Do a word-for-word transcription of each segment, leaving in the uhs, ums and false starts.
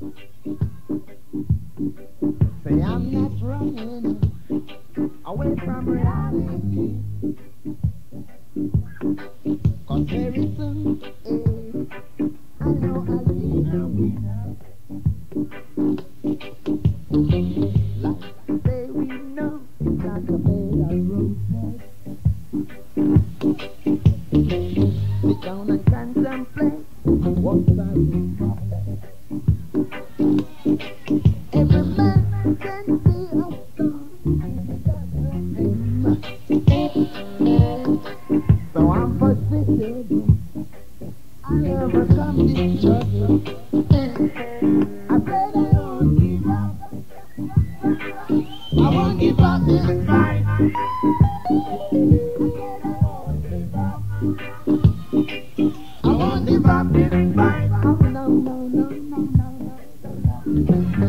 Say I'm not running away from reality, 'cause very soon, eh, I know I'll be a winner. Like say we know it's not a bed of roses. Sit down and contemplate what's our problem. Every man can be a star. So I'm persistent. I'll overcome this struggle. I said I won't give up. I won't give up this fight. I won't give up this fight. Oh, no, no, no, no, no, no, no.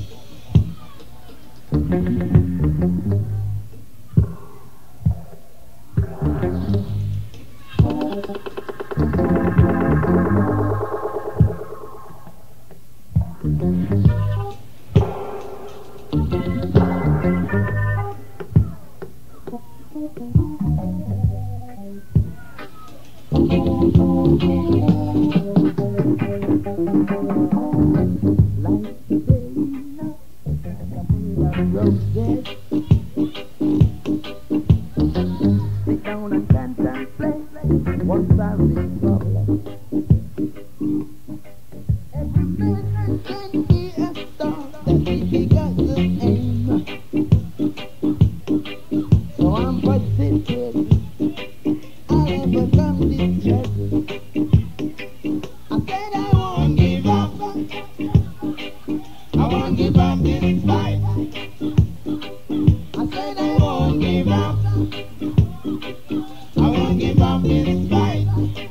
Roses. Sit down and contemplate what's our big problem. Every man can be a star that if he got the aim. So I'm persistent. I'll overcome this struggle. I said I won't give up. I won't give up this fight. I said I won't give up. I won't give up this fight.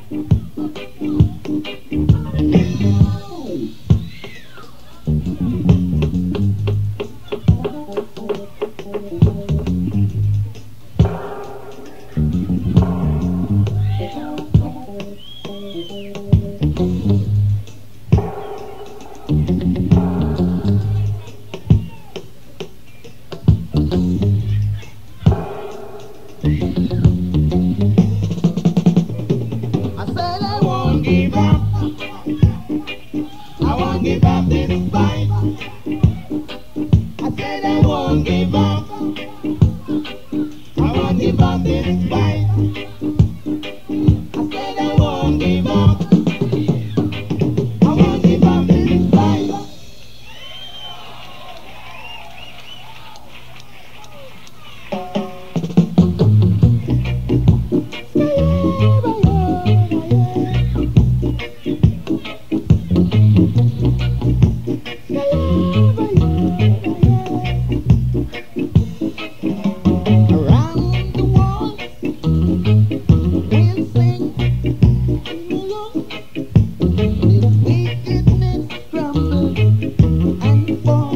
I said I won't give up. I won't give up this fight. I said I won't give up. I won't give up this fight. I said I won't give up. I won't give up this fight. Around the world, we'll sing along. This wickedness crumble and fall.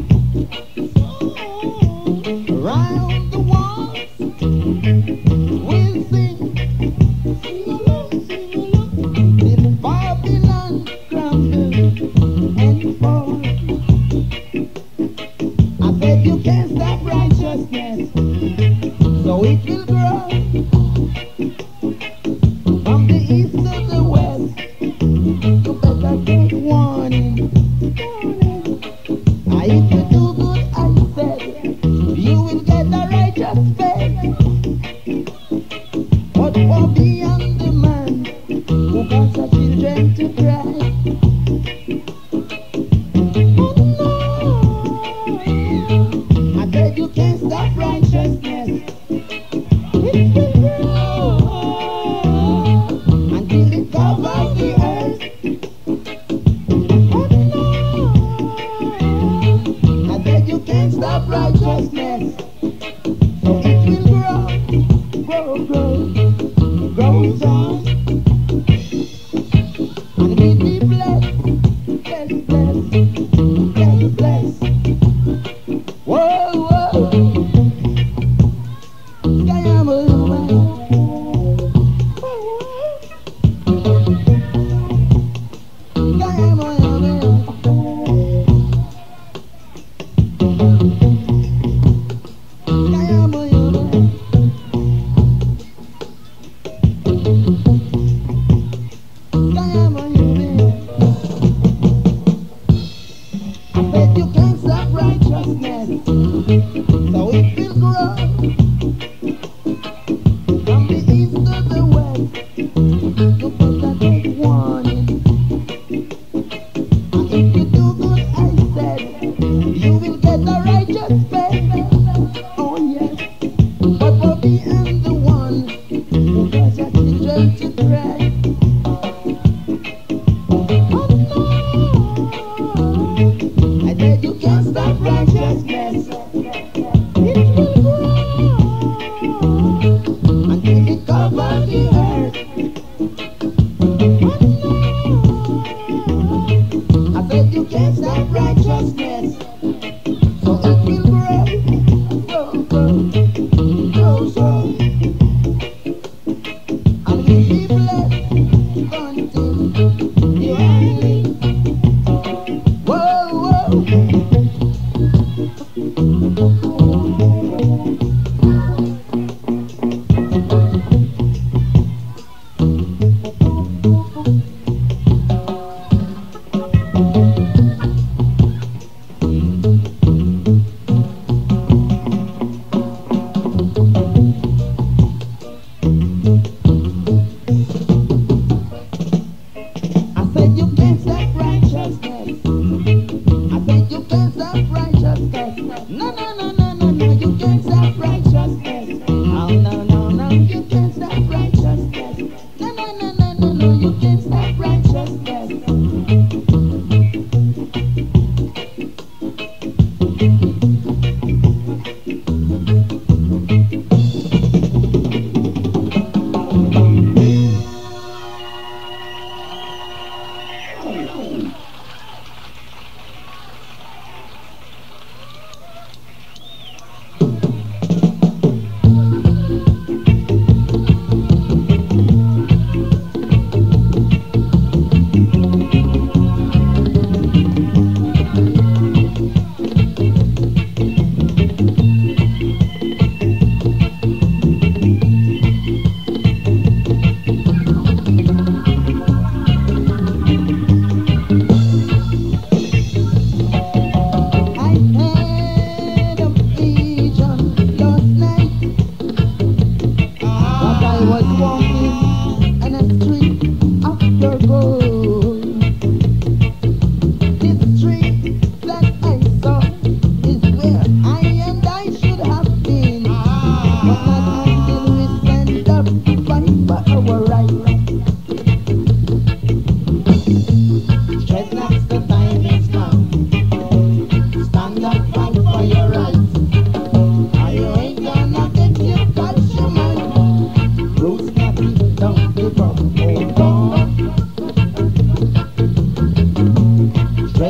Around the world, we'll sing, sing along, sing along. This Babylon crumble and fall. I said you can't stop righteousness, so it will grow from the east to the west. You better take warning. Ah, if you do good, I said, you will get a righteous fate. But for beyond the man who caused the children to cry. Oh no! I said you can't stop righteousness. It will grow until it covers the earth. Oh no! I said you can't stop righteousness. So it will grow, grow, grow, grows on. And we'll be blessed, blessed, blessed, blessed, blessed. Whoa, whoa.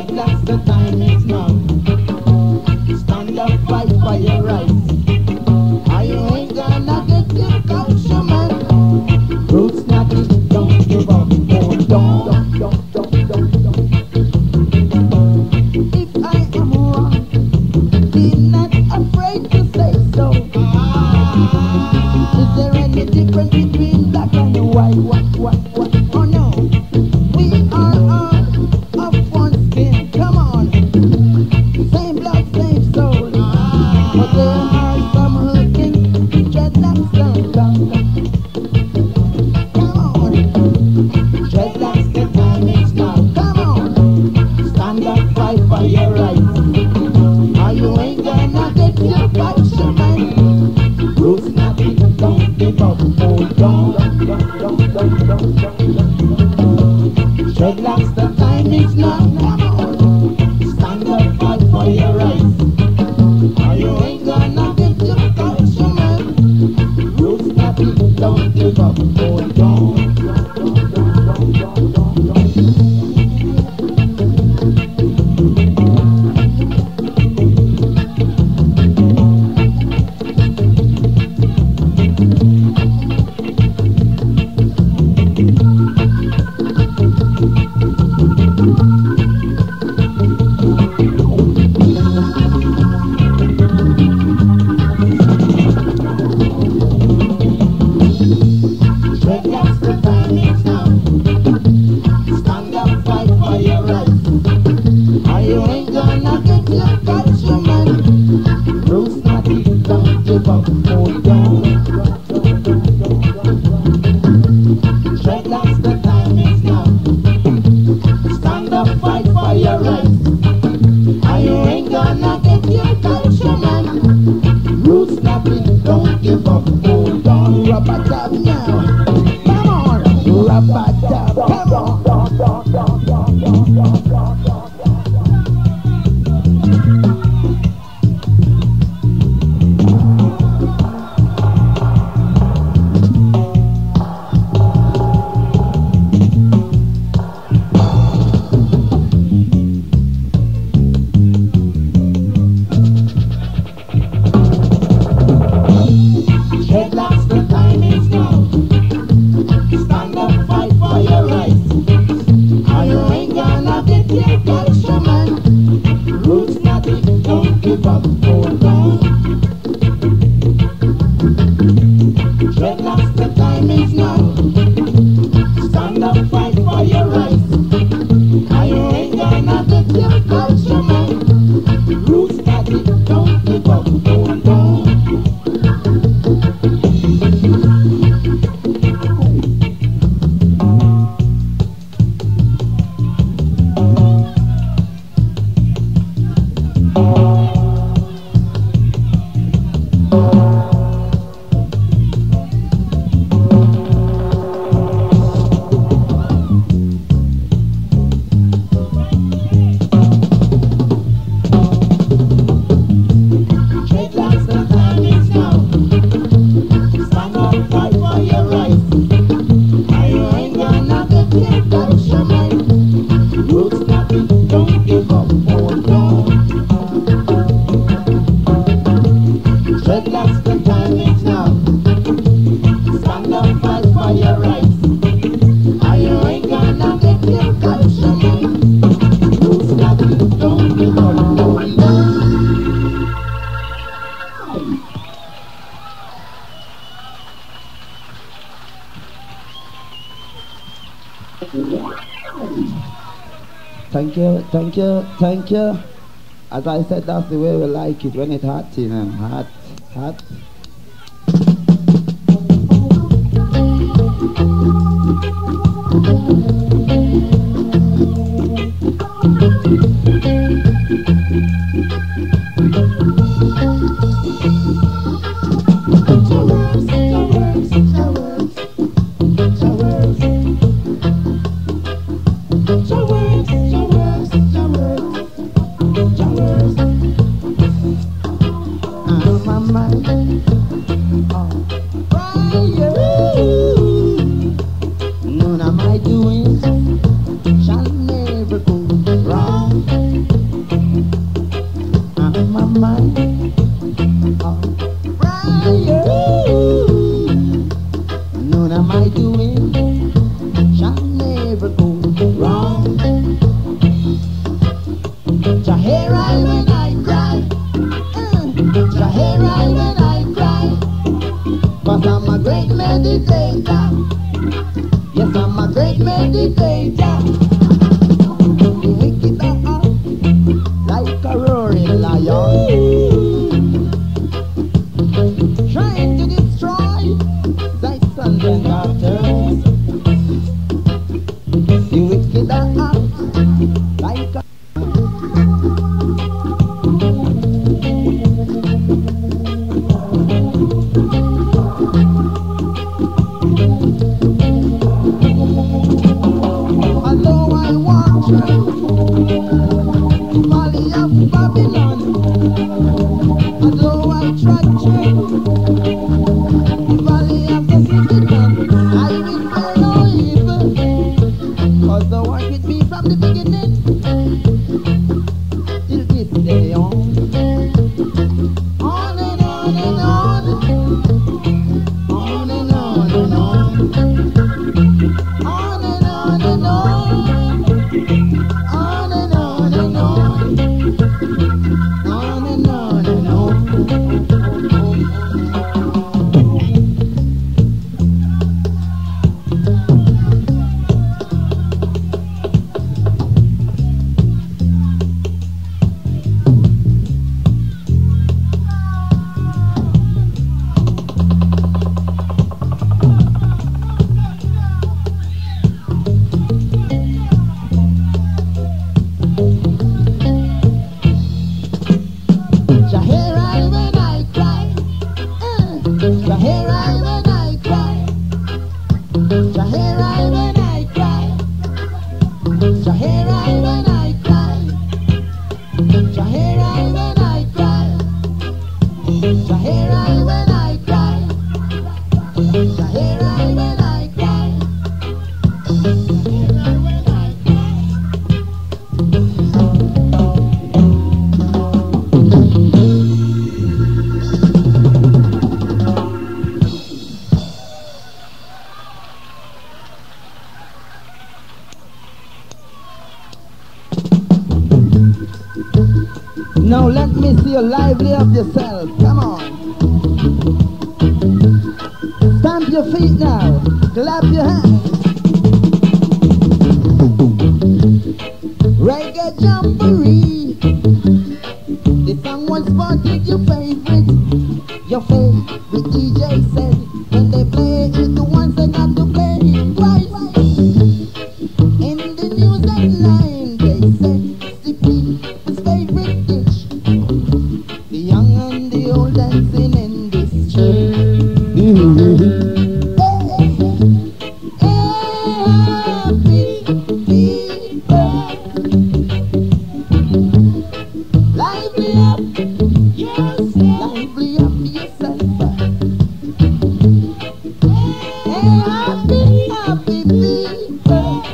Dreadlocks, the time is now. Stand up, fight for your rights. Or you ain't gonna get your culture, man. Roots knocking, don't give up. Hold on. Don't, don't, don't, don't, don't. If I am wrong, be not afraid to say so. Is there any difference between black and white? What, what, what? Oh no. We are all of one skin. Come on. Same blood, same soul. But there are some hurting dreadlocks and down. Come on. Dreadlocks, the time is now. Come on. Stand up, fight for your rights. Or you ain't gonna get your culture, man. Roots knocking, don't give up. Hold on. Dreadlocks, the time is now. Come on. Stand up, fight for your rights. Or you ain't gonna get your culture, man. Roots knocking, don't give up. Hold on. Dreadlocks, the time is now. Stand up, fight for your rights. Or you ain't gonna get your culture, man. Roots knocking, don't give up. Hold on. Dreadlocks, the time is now. Stand up, fight for your rights. Or you ain't gonna get your culture, man. Roots knocking, don't give up. Hold on. Rubber dub now. Come on. Rubber dub. Come on. Dreadlocks, the time is now. Stand up, fight for your rights. Or you ain't gonna get your culture, man. Roots knocking, don't give up. Hold on. Dreadlocks, the time is now. Stand up, fight for your rights. Or you ain't gonna get your culture, man. Roots knocking, don't give up. Hold on. Dreadlocks, the time is now. Stand up, fight for your rights. Or you ain't gonna get your culture, man. Roots knocking, don't give up. Hold on. Dreadlocks, the time is now. Stand up, fight for your rights. Or you ain't gonna get your culture, man. Roots knocking, don't give up. Hold on. Thank you, thank you, thank you. As I said, that's the way we like it when it's hot, you know, hot, hot. None of my doings shall never go wrong. mine. Brian, none of my doing shall never go wrong. Jah hear I when I cry, Jah hear I when I cry, 'cause I'm a great meditator. Yes, I'm a great meditator. The wicked are like a roaring lion, trying to destroy thy sons and daughters. The wicked are like a Now let me see you lively up yourself. Come on. Stamp your feet now. Clap your hands. Reggae Jamboree. The song was spotted your favorite. Your favorite D J said when they play it once they got to play it twice. In the news headline they said the people's favorite dish. The young and the old dancing in this church. Hey, happy people, lively up, yes, lively up yourself. Hey, happy, happy people,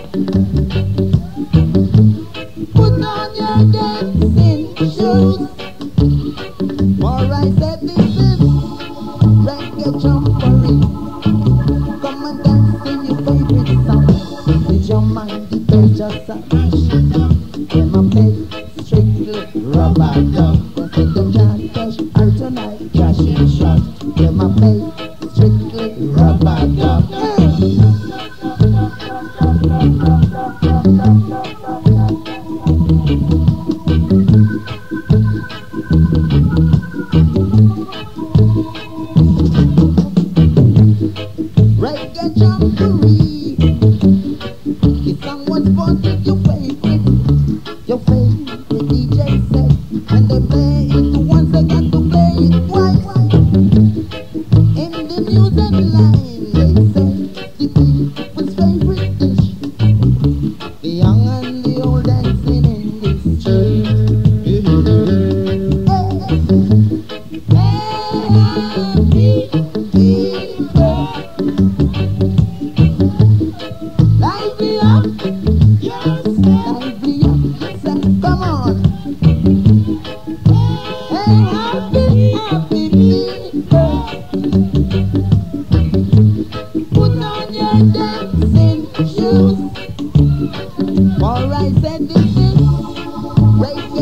put on your dancing shoes. For I said this is Reggae Jamboree. Come and dance to your favorite song. With your mind, the bell just a mash. Them a play strictly rubber dub. They say them can't cash out tonight, cash is shot. Them a play strictly rubber dub. Reggae Jamboree. The song was born with your favorite, your favorite D J said, and they play it once, they got to play it twice. In the news headline they say the people's favorite dish. The young and the old dancing in this church. Hey, hey, happy people, lively up, yes, lively up yourself. Come on. Hey,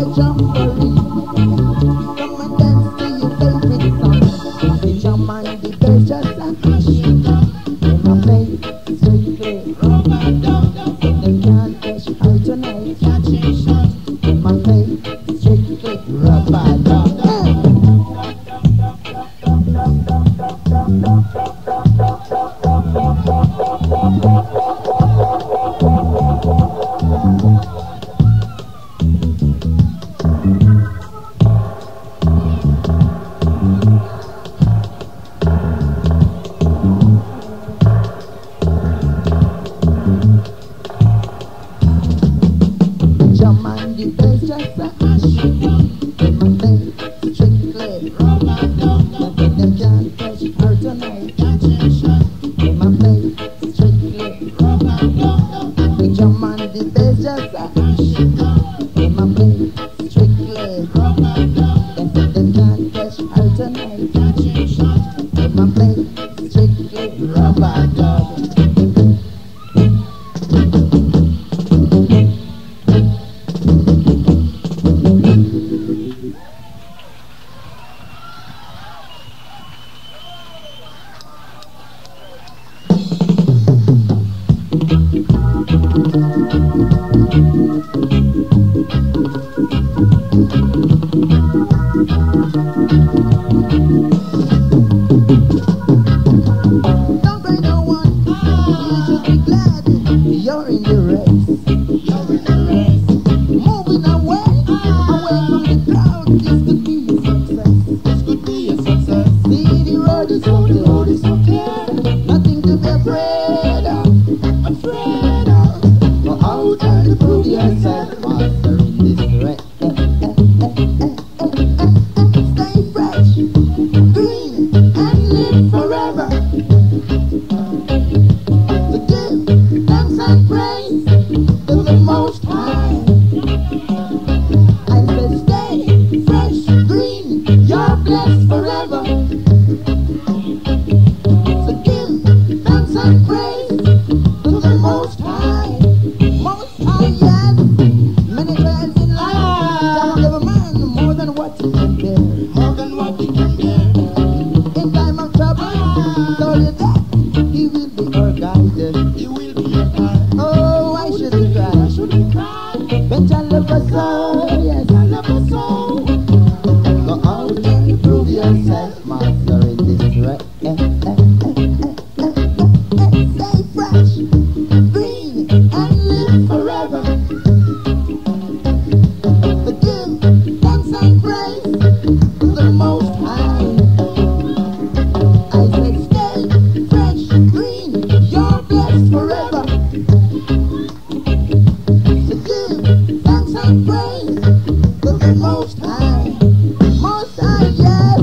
the jamboree. Come and dance to your favorite song. The jam and the bass just a hush. In my face, strictly rub-a-dub-dub. They can't catch her tonight. Catching shots. In my face, strictly rub-a-dub-dub. Jam and the bass just a hush. In my face, strictly rub-a-dub-dub. Nothing them can't touch her tonight. Catching shots. In my face, strictly rub-a-dub-dub. The jam and the bass just a hush. In my face, strictly rub-a-dub. Nothing them can't touch her tonight. Catching shots. In my face, strictly rub-a-dub. Don't be no one, you should be glad you're in the race. You're in the race. Moving away, away from the crowd, this could be a success. This could be a success. See, the road is okay, the road is okay. Nothing to be afraid of, afraid of. Go out and prove yourself, master in this race. Stay fresh, green, and live forever. To give thanks and praise to the Most High. I said stay fresh, green, you're blessed forever. So give thanks and praise to the Most High. Most High, yes. Many times in life, God gave a man more than what he can bear. More than what he can bear. In time of trouble, told you that he will be our guide. He will be your guide. Oh, why should we cry? Why should we cry? But I love us all, yes, I love us all. Go out and prove yourself, master in this race. Stay fresh, green, and live forever. To give thanks and praise to the Most High. I said stay fresh, green, you're blessed forever. To give thanks and praise to the Most High. Most High, yes.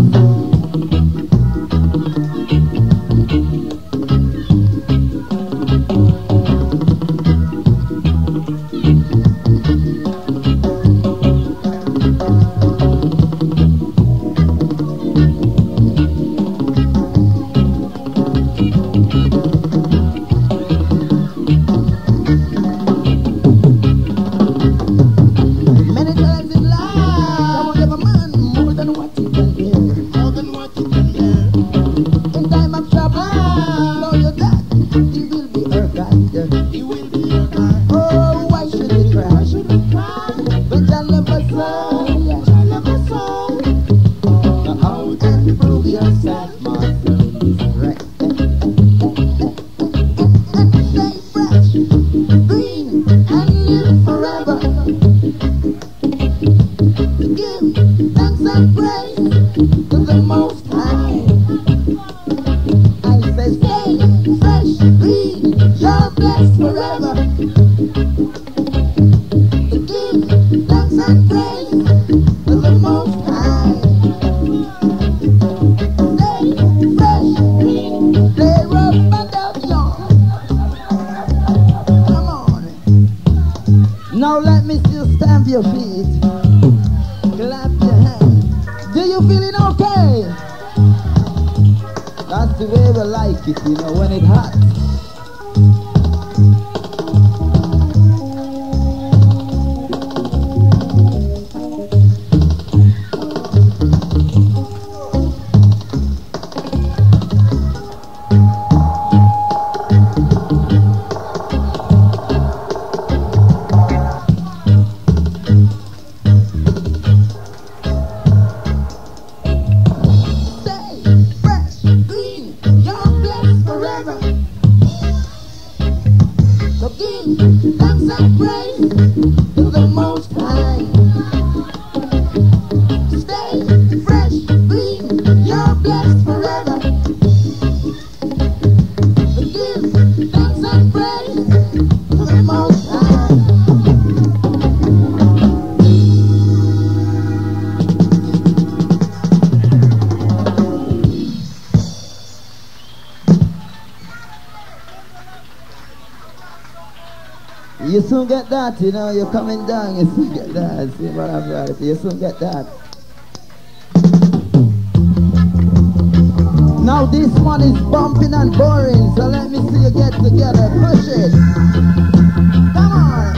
Many times in life, someone gave a man more than what he can bear. More than what he can bear. In time of trouble, know you that he will be our guide. He will be your guide. Oh, why should we cry? Why should we cry? But I love us all, yes, I love us all. Go out and prove yourself, master in this race. Stay fresh, green, and live forever. To give thanks and praise to the Most High. I say stay fresh, green, you're blessed forever. To give thanks and praise to the Most High. Stay fresh, green, play rub-a-dub-dub. Come on. Now let me see you stamp your feet. Clap your hands. Do you feeling okay? That's the way we like it, you know, when it hot. soon get that, you know, you're coming down, you soon get that. See what I'm right, you soon get that. Now this one is bumping and boring, so let me see you get together. Push it. Come on.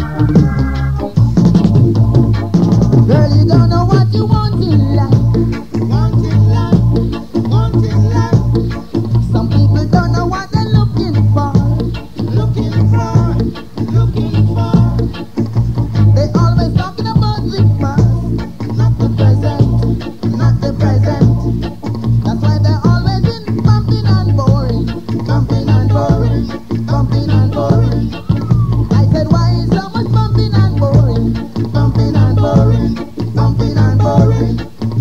Girl, you don't know what you want in life. Want in life. Want in life. Some people don't know what they're looking for. Looking for. Looking for. They always talking about the past, not the present. Not the present. That's why they're always in bumping and boring. Bumping and boring. Bumping and boring. I said, why is so much bumping and boring? Bumping and boring. Bumping and boring.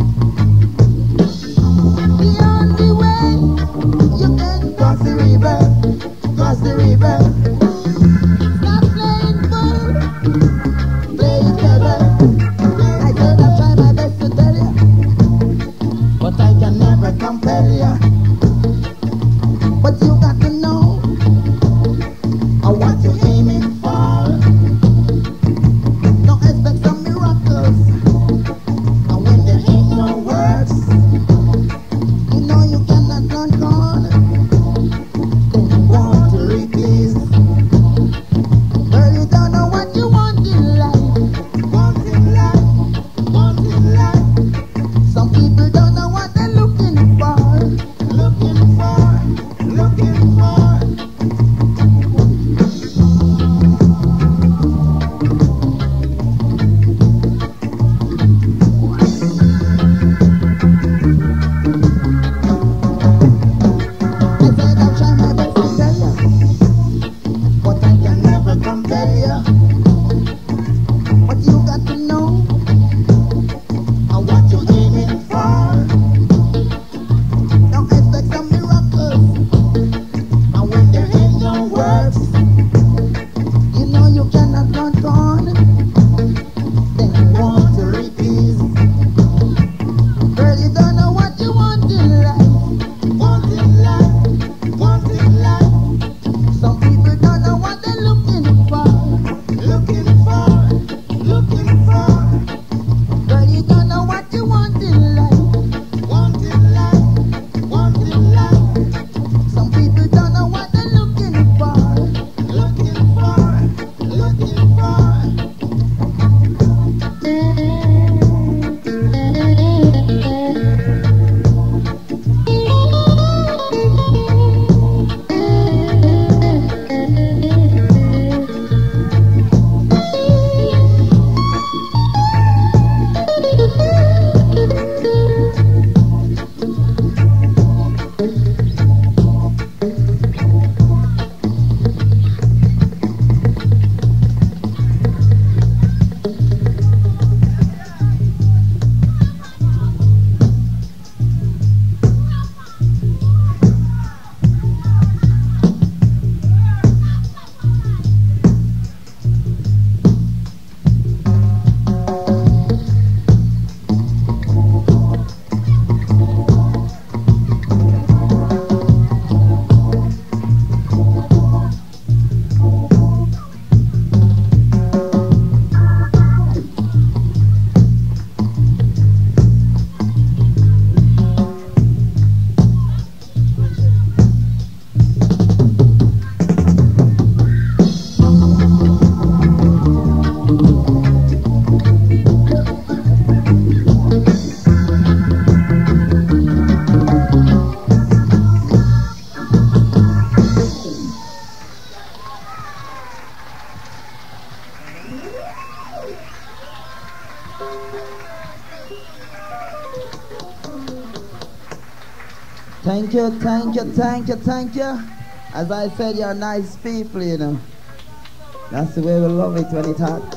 The only way you can cross the river, cross the river. Stop playing fool, play it clever. I said I'll try my best to tell you, but I can never compel you. But you got to know uh, what you're aiming for. Don't expect some miracles, and when there ain't no works, you know you cannot run corner. Then you want to repeat. Girl, you don't know what you want in life. Want in life, want in life. Some people don't know what they're looking for. Looking for, looking for. I said I'll try my best to tell you, but I can never compel you. But you got to know uh, what you're aiming for. Don't expect some miracles, and when there ain't no works, you know you cannot run on. Then you want to repeat. Girl, you don't know what you want in life. Want in life, want in life. Some people don't know what they're looking for. Looking for, looking for. Girl, you don't know what you want in life. Want in life, want in life. Some people don't know what they're looking for. Looking for, looking for. Thank you, thank you, thank you, thank you. As I said, you're nice people, you know. That's the way we love it when it hot.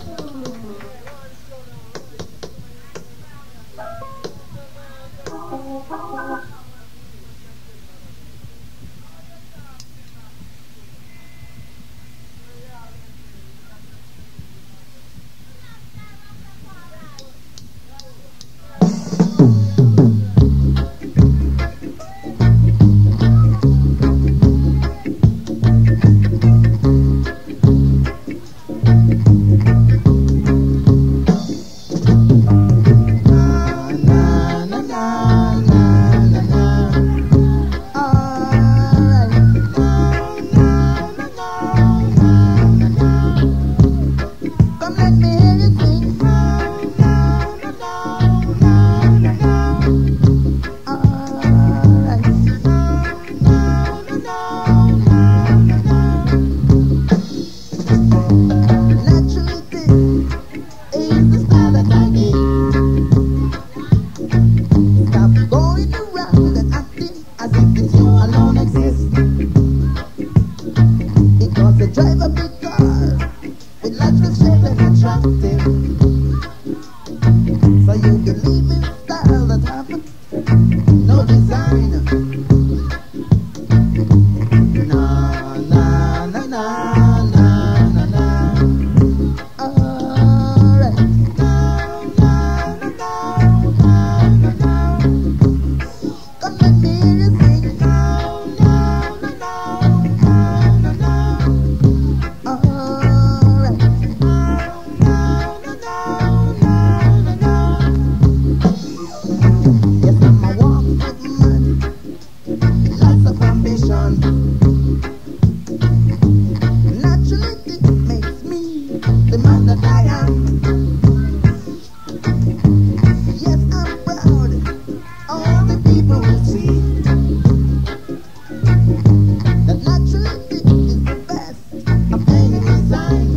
believe in style that happens, no design. Na na na na na na na. Alright. Na na na na na na na. Come let me hear you sing. Na na na na na na na. Alright. Na na na na na na na. Yes, I'm a walk-good man, lots of ambition. Naturally, it makes me the man that I am. Yes, I'm proud. All the people will see that naturally it is the best of any design.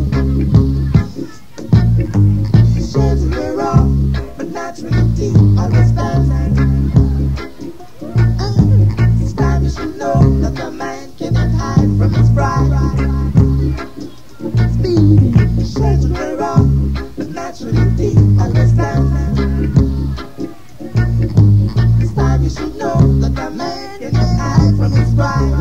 Shades were raw, but naturally deep always stands. It's time you should know that the man cannot hide from his pride. Speed, shades were raw, but naturally deep always stands. It's time you should know that the man cannot hide from his pride.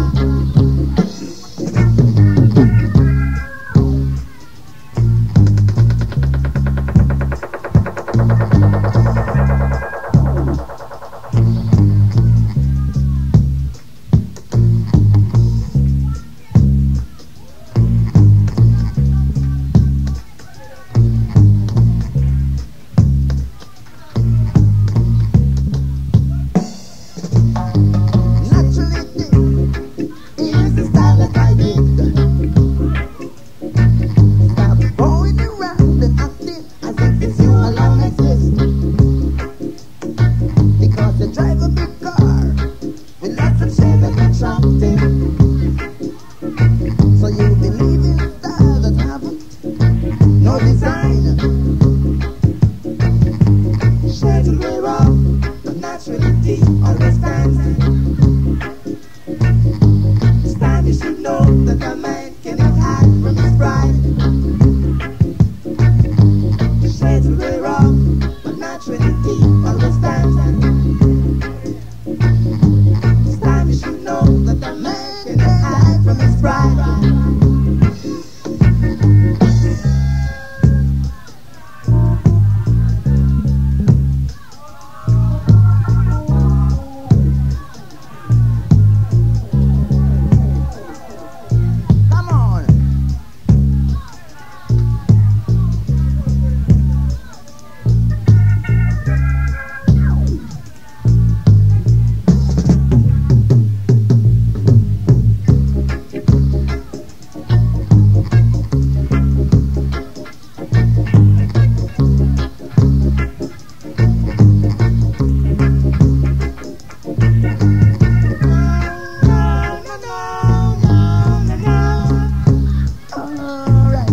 Naturally, it is the style that I dig. Stop going around and acting as if it's you alone exist. Because you drive a big car with lots of shade and attractive. So you believe in style that haven't no design. Shades will wear off, but naturally deep always stands. It's time you should know that a man cannot hide from his pride. Shades will wear off, but naturally deep always stands. It's time you should know that a man cannot hide from his pride. Come on. Alright.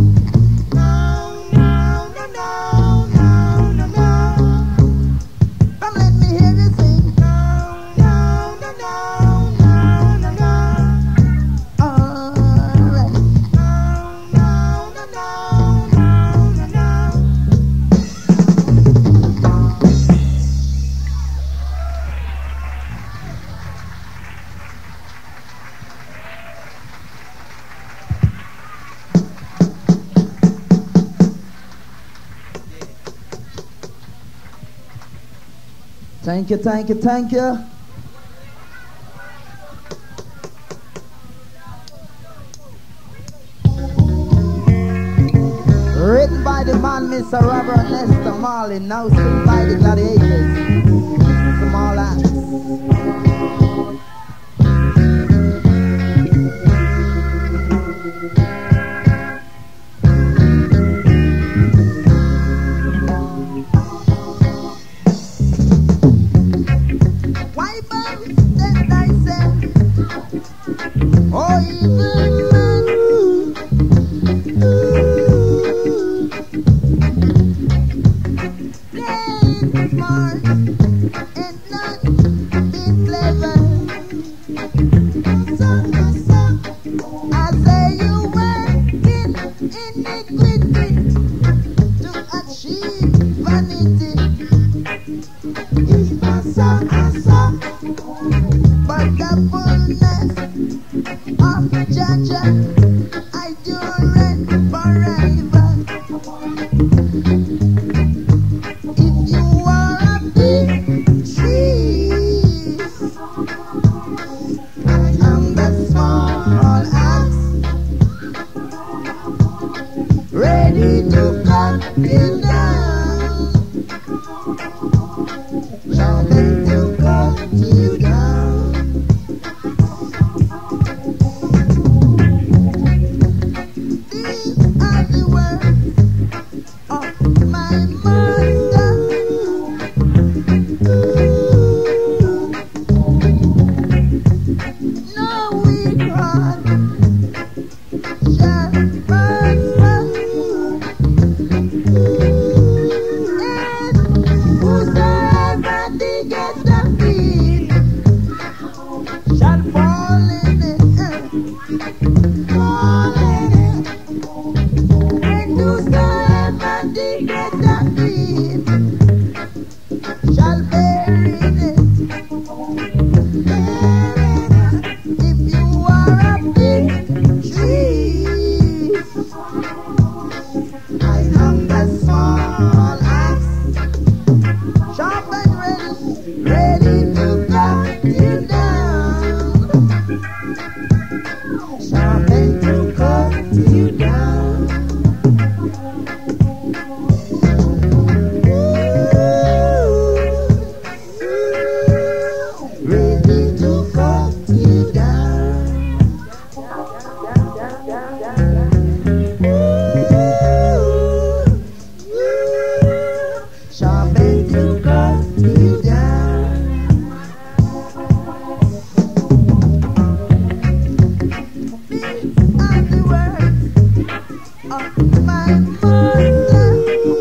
Come let me hear you sing. Alright. Thank you, thank you, thank you. Written by the man Mister Robert Nesta Marley, now sung by the Gladiators. Small acts. Why bounce that thyself, oh evil man? Play smart and not be clever. So, so, I say you working iniquity to achieve vanity. If I saw, I saw, but the fullness of Jaja, I do reign forever. If you are a big tree, I am the small axe, ready to cut you down, sharpen to cut you down. These are the words of my master. No weak heart shall prosper, and whosoever diggeth the pit shall fall in it, fall in it. And whosoever diggeth the pit shall bury it, bury it. If you are a big tree, I am the small axe, sharp and ready, ready to cut you down, sharp and to cut you down. Ready to cut you down. Sharp and to cut you down. These are the words of my master.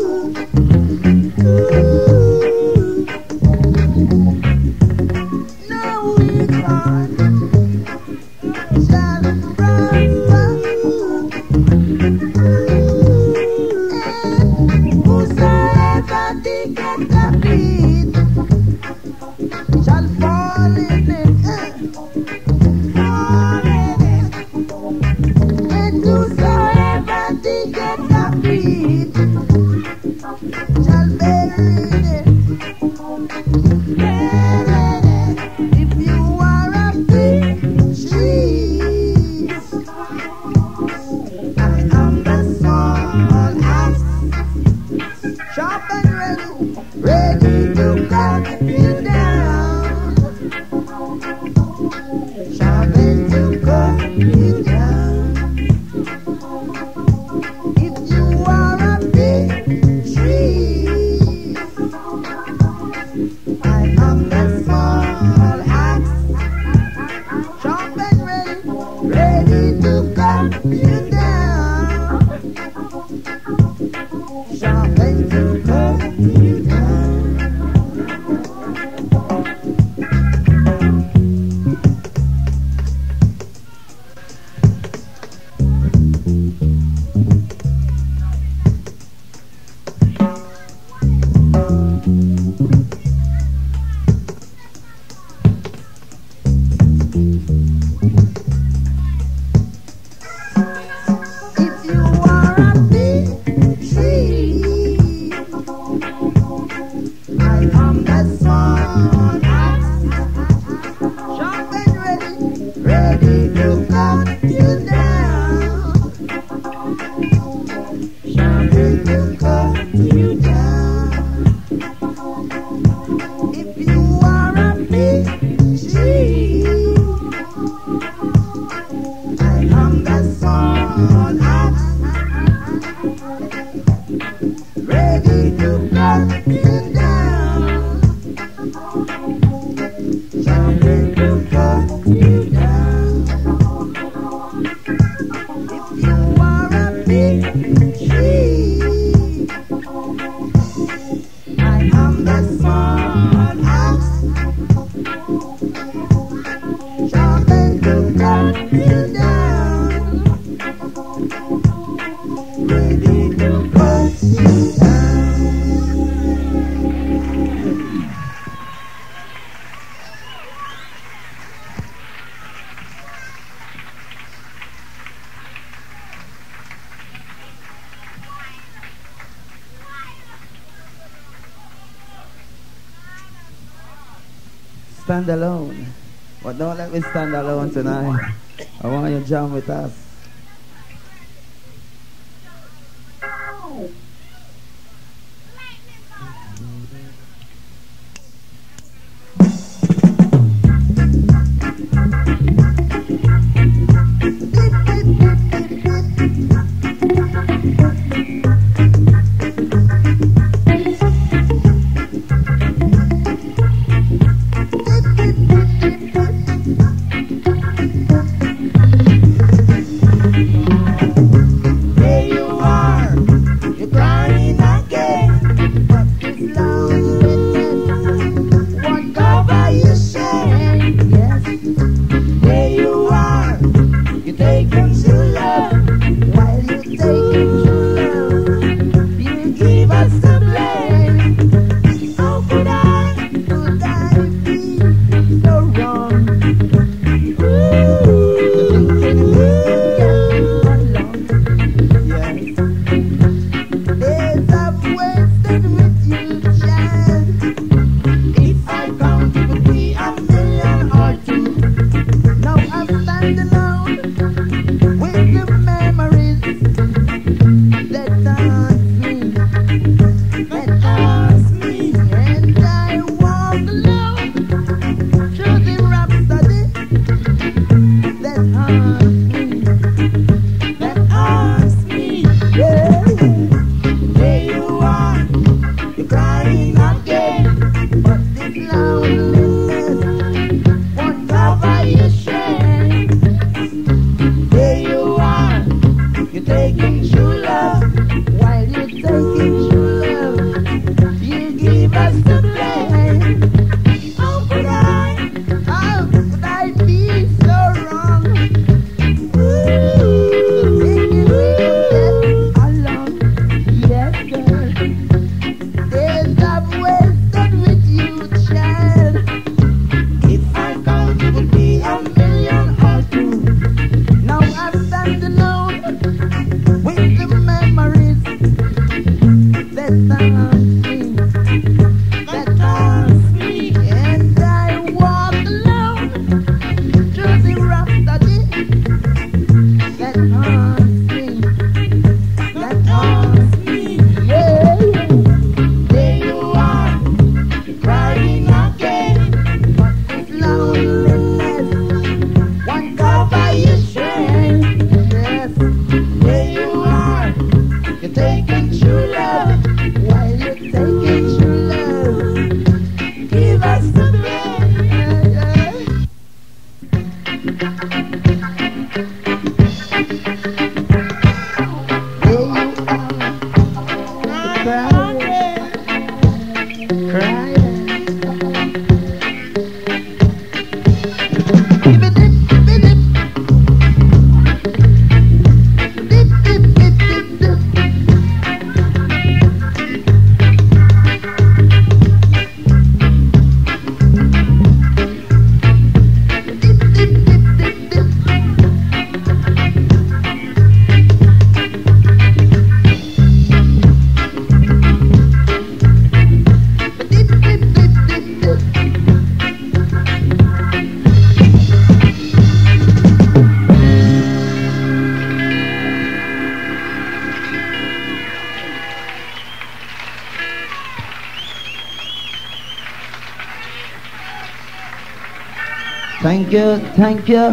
No weak heart shall prosper, and whosoever diggeth the pit shall fall in it, fall in it. And whosoever diggeth the pit shall bury it, bury it. If you are a big tree, I am the small axe, sharp and ready, ready to cut you down, sharp and to cut you down. If you are a big tree, I am the small axe, sharp and ready, ready to cut you down, sharp and to cut you down. If you are a big tree, I am the small axe, sharp and ready, ready to cut you down, sharp and to cut you down. If you are a big tree, I am the small axe, ready to cut you down, sharp and to cut you down. If you are a big tree, I am the small axe, sharp and to cut you down, ready to cut you down. stand alone. But don't let me stand alone tonight. I want you to jam with us. Thank you, thank you.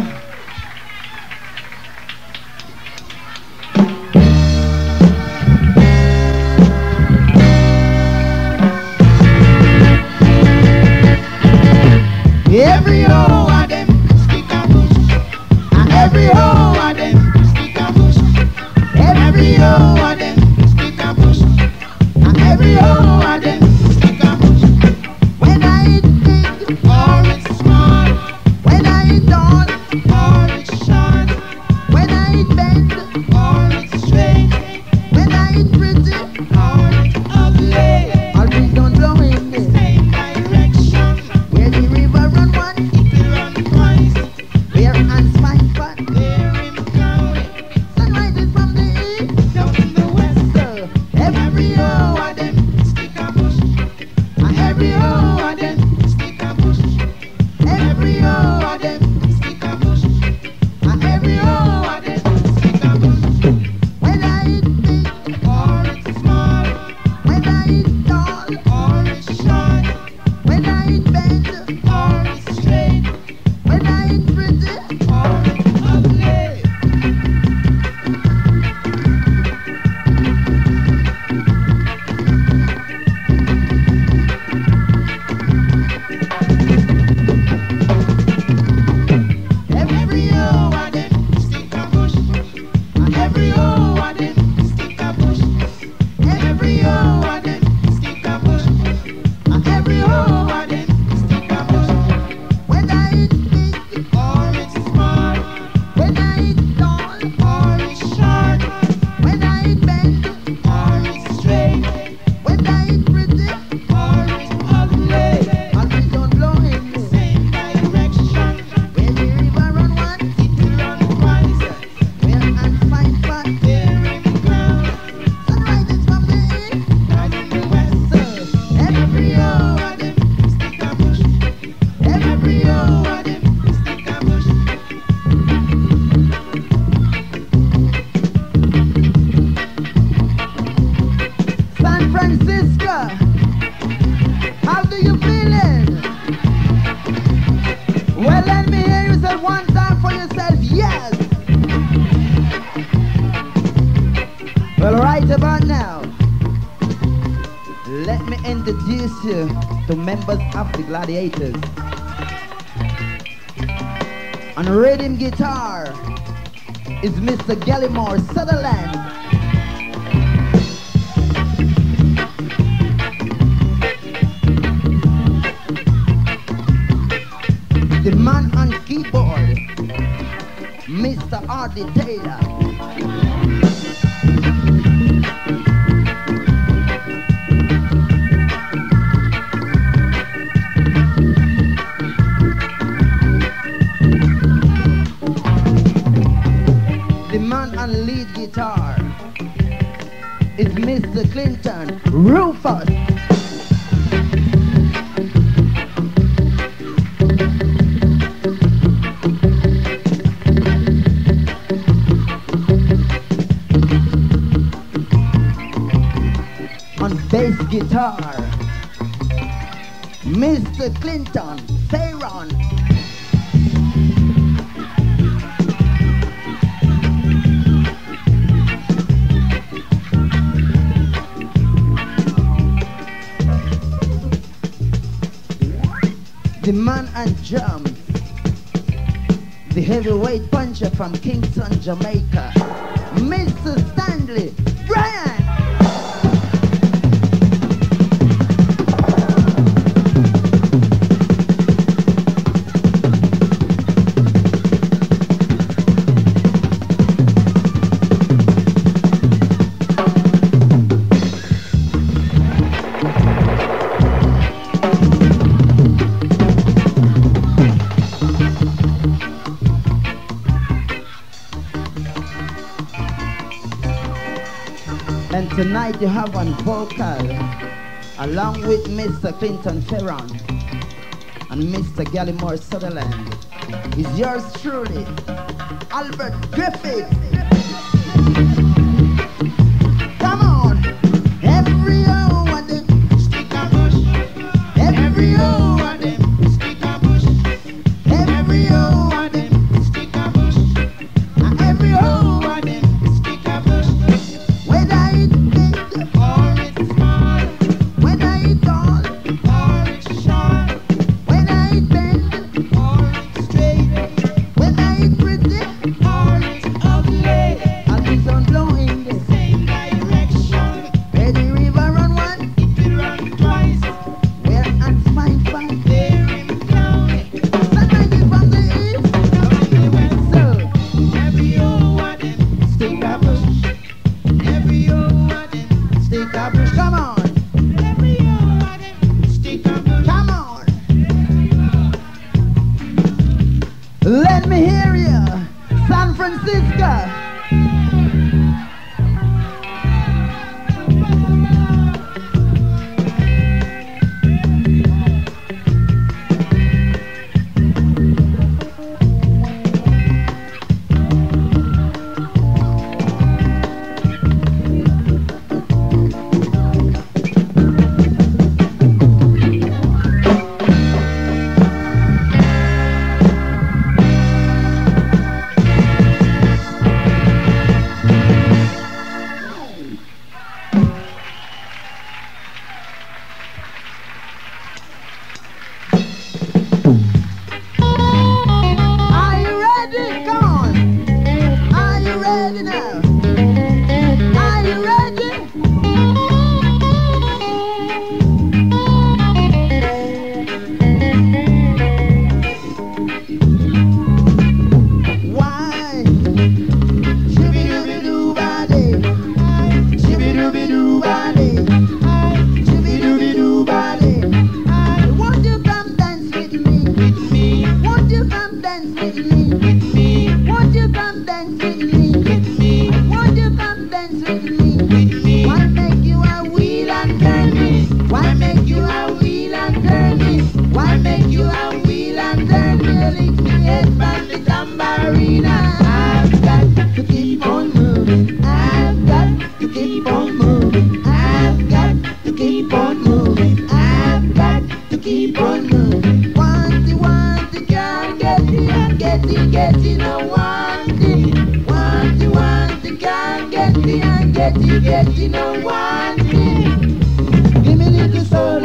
Every hoe of them stick a bush, and every hoe of them stick a bush. Every hoe of them stick a bush, and every hoe of them stick a bush. When I eat big or it's small, when I eat tall or it's short, when I eat bend or it's straight, when I eat pretty or it's ugly, Always don't blow in the this. same direction. Where the river run one, It will run twice. where ants find fun. There him going Sunrise is from the east. down in the west. So Every hoe of them stick a bush, and every hoe of them stick a bush. introduce you to members of the Gladiators. On rhythm guitar is Mister Gallimore Sutherland. The man on keyboard, Mister Artie Taylor. The man on lead guitar is Mister Clinton Rufus. Bass guitar, Mister Clinton Theron. The man and drums, the heavyweight puncher from Kingston, Jamaica, Mister Stanley Bryan. And tonight you have on vocal, along with Mister Clinton Ferron and Mister Gallimore Sutherland, is yours truly, Albert Griffith. Come on, every hour of them stick a bush, every hour of them stick a bush, every hour of them stick a bush, and every hour of them stick a bush. Whether it's big or it's small, whether it's tall or it's short, whether it's bent or it's straight, whether it's pretty or it's ugly, all the sun blowing the same direction. Where the river run once, it will run twice. Where ants might find, there in flow. Sunlight is from the east, from the west. So every hour them stick a bush, every hour them stick a bush. Come on, every hour them stick a bush. Come on, let me hear you, San Francisco. Are you ready? Come on. Are you ready now? Are you ready? Why? Shibby-dooby-doo-body. Shibby-dooby-doo-body. Shibby-dooby-doo-body. Won't you come dance with me? With me. Won't you come dance with me? With me. Won't you come dance with me? With me. Won't you come dance with me? With me. Why make you a wheel and turn me? Why make you a wheel and turn me? Why make you a wheel and turn me? Lick me head from the tambourine. I've got to keep on moving. I've got to keep on moving. I've got to keep on moving. I've got to keep on moving. Want it, want it, can't get it, get it, get it, no want it. Want it, want it, can't get it, get it, get it, no want it. Give me little soul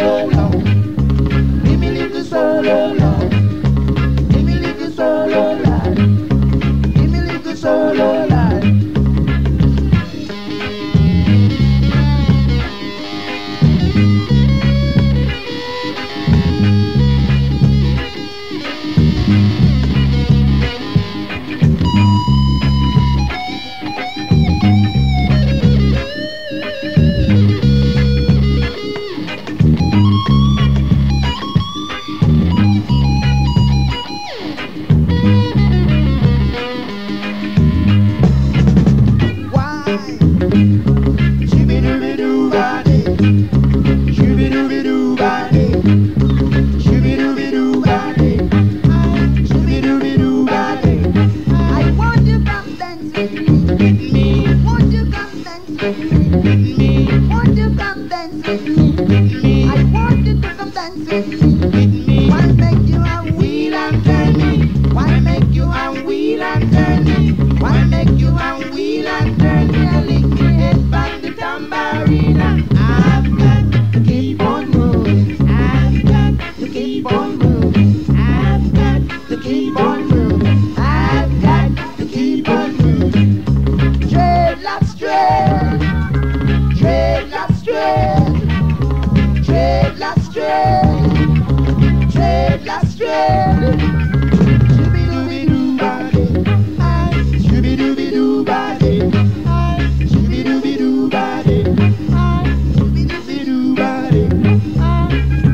with me? Why make you a wheel and turn me? Why make you a wheel and turn me? Why make you a wheel and turn me? I lick me head back the tambourine. I've got to keep on moving. I've got to keep on moving. I've got to keep on moving. I've got to keep on moving. Dreadlocks, dread. Dreadlocks, dread. Dreadlocks, dread. Dreadlocks, dread. Shooby-dooby-doo body. Aye. Shooby-dooby-doo body. Aye. Shooby-dooby-doo body. Aye. Shooby-dooby-doo body. Aye.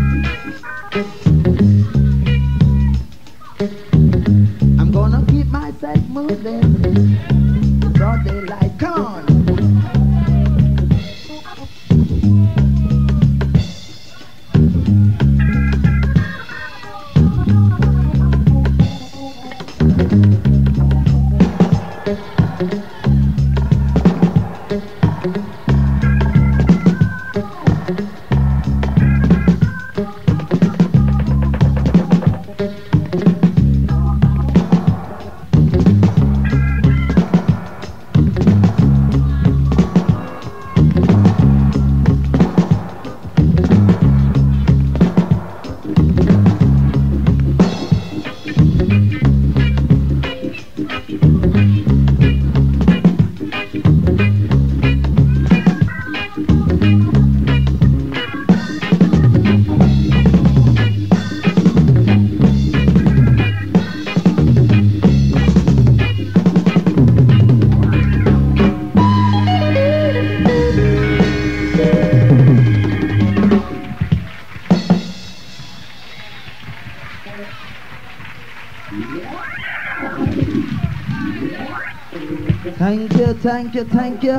I'm gonna keep myself moving. Broad daylight, come on. Thank you, thank you, thank you.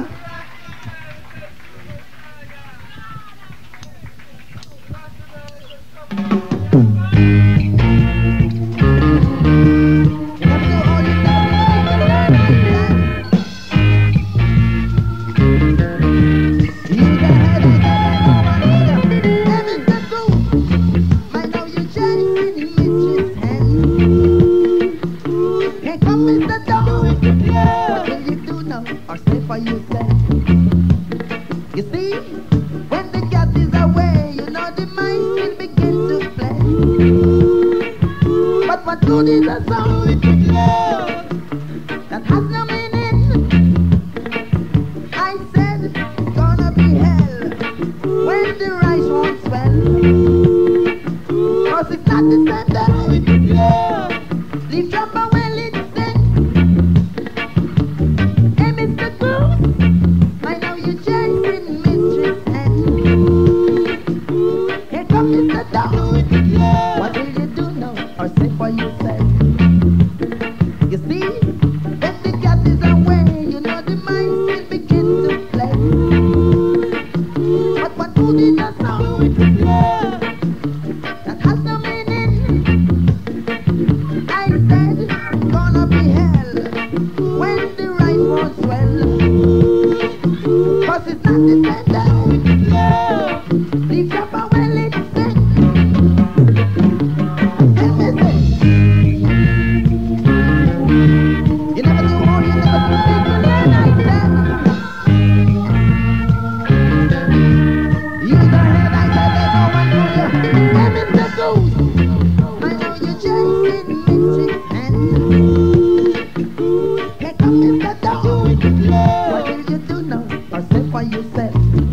What will you do now? Or say for yourself?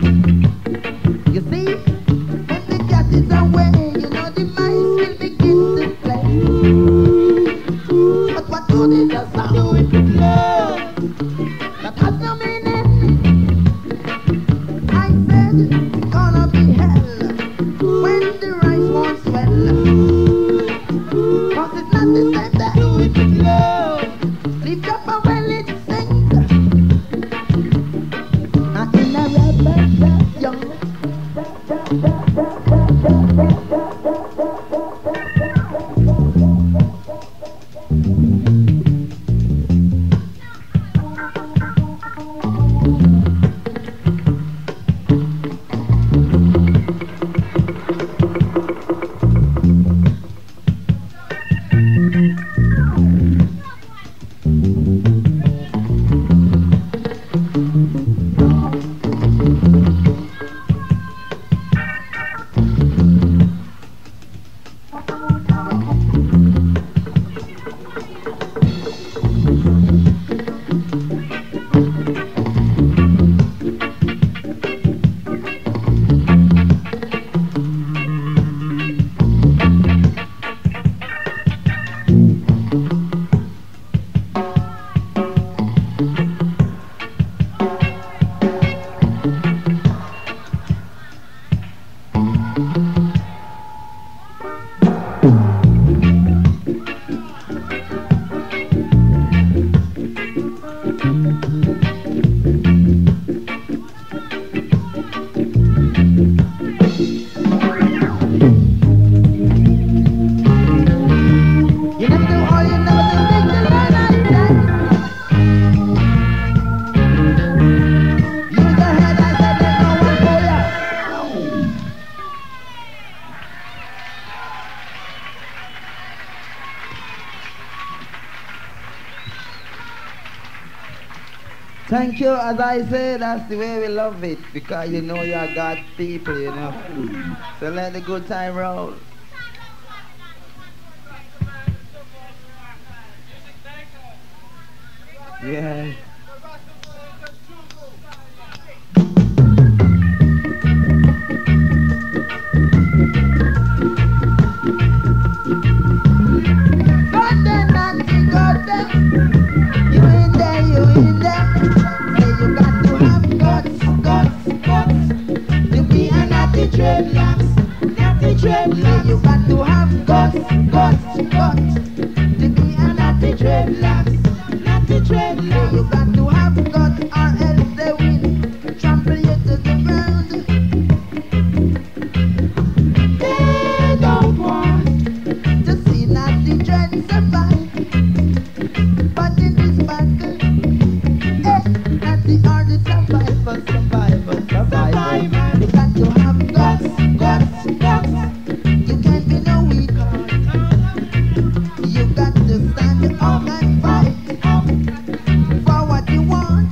Thank you. As I say, that's the way we love it. Because you know you are God's people, you know. So let the good time roll. Yeah. Got there, Nancy, got there. You in there, you in there. Say you got to have guts, guts, guts to be a natty dreadlocks, natty dreadlocks. Say you got to have guts, guts, guts to be a natty dreadlocks, natty dreadlocks. Say you got to have guts or else they will trample you to the ground. They don't want to see natty dread survive. But in this battle, eh, natty are the survivors, survivors, survivors. You got to have guts, guts, guts. You can't be no weaker. You got to stand up and fight up for what you want.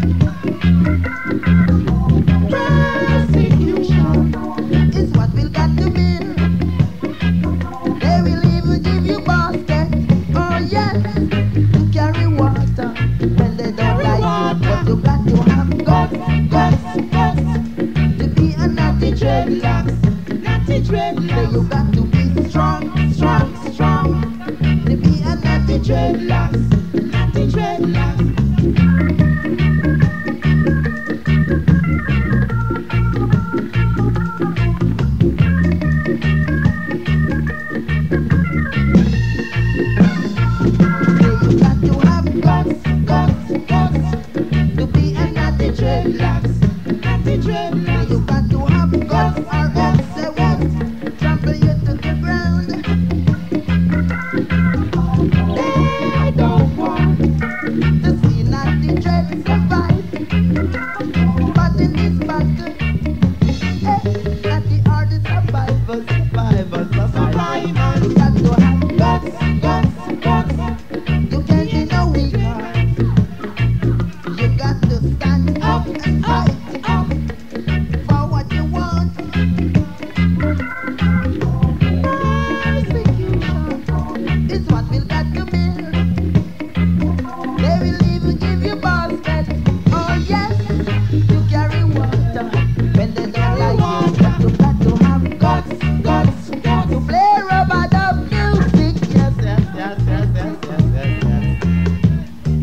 Persecution is what we'll got to bear. They will even give you basket, oh yes, to carry water when they don't like you. But you got to have guts, guts, guts to be a natty dreadlocks, natty dreadlocks. So you got to be strong, strong, strong to be a natty dreadlocks, natty dreadlocks. Say you got to have guts, guts, guts to be a natty dreadlocks, natty dreadlocks. Say you got to have guts or else they won't trample you to the ground. They don't want to see natty dread survive. But in this battle, eh, natty are the survivors, survivors, survivors. You got to have guts, guts, guts. You can't be no weaker. You got to stand up and fight up for what you want. Persecution is what we'll got to bear. They will even give you basket, oh yes, to carry water when they don't like you. But you got to have guts, guts, guts to play rubber dub music. Yes, yes, yes, yes, yes, yes, yes, yes.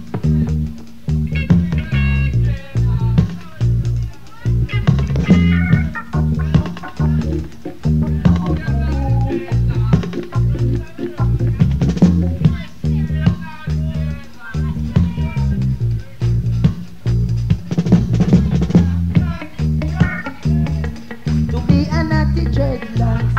To be a natty dreadlocks.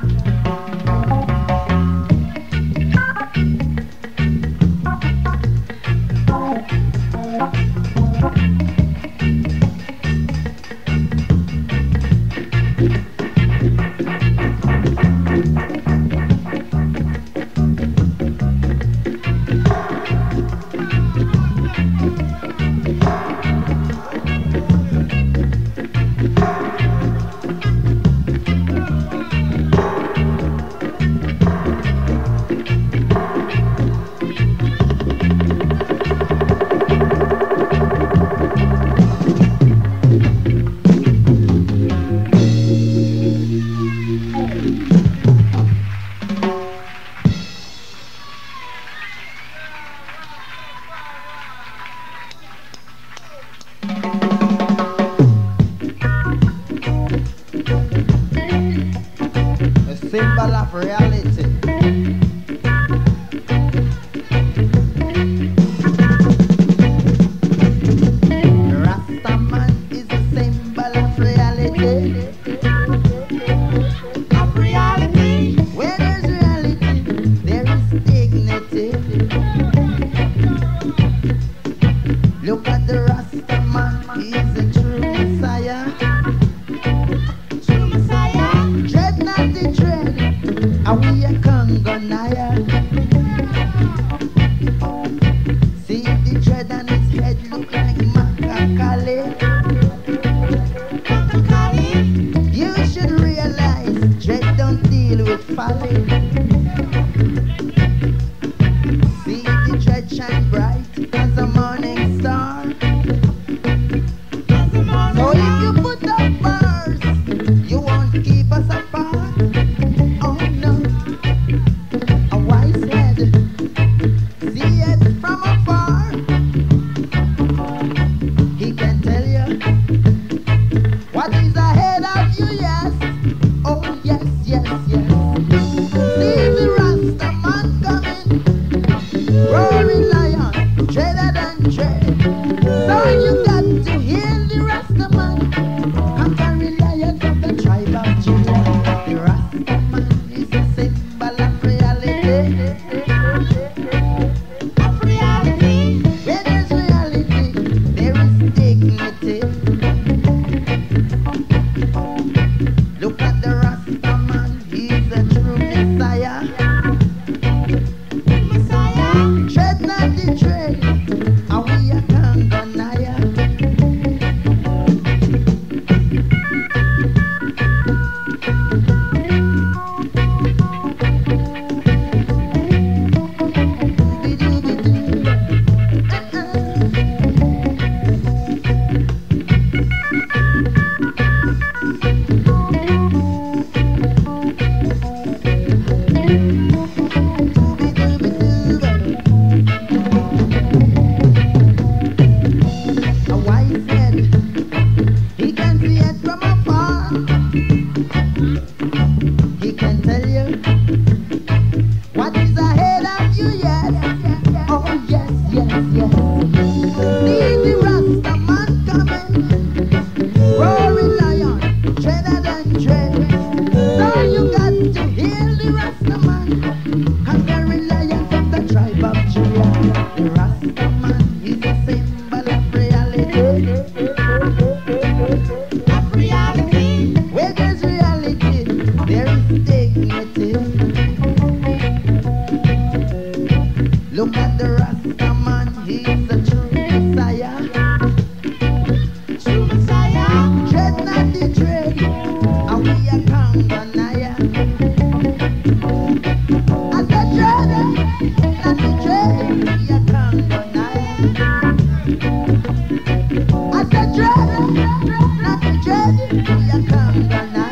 A symbol of reality. Rastaman is a symbol of reality. Of reality. Where there's reality, there is dignity. Look at the Rastaman, he's a true Messiah. True Messiah. Dread not the dread, are we a Congonaya? See the dread on his head look like folly. See the dread shine bright as a morning star. So if you put up bars, you won't keep us apart. Oh no, a wise head, see it from afar. He can tell you what is ahead of you, yes. Oh yes, yes, yes. See the Rasta man coming, roaring lion, dreader than dread. So you got to hear the Rasta man, conquering lion from the tribe of Judah. The Rasta man is a symbol of reality. Of reality. Where there's reality, there is dignity. Look at the Rasta man, he's a true Messiah. Messiah. Tread not the tread, and we a Kanganaya. Dooby-dooby-doo. A wise head, he can see it from afar. He can tell you what is ahead of you, yes. Oh yes, yes, yes. See the Rasta man coming, roaring lion, dreader than dread. So you got to hear the Rasta man, conquering lion from the tribe of Judah. The Rasta man is a symbol of reality. Of reality. Where there's reality, there is dignity. Look at the Rasta man, he's a true Messiah. True Messiah. Tread not the tread, and we a Kanganaya. I said tread not the tread, we a Kanganaya. I said tread not the tread, we a Kanganaya.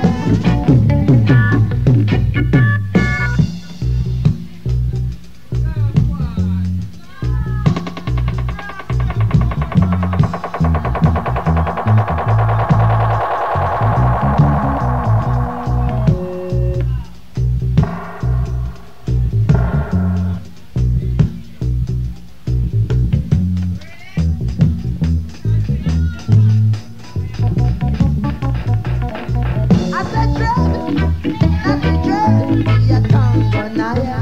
I said dread, not the dread, we a Kanganaya.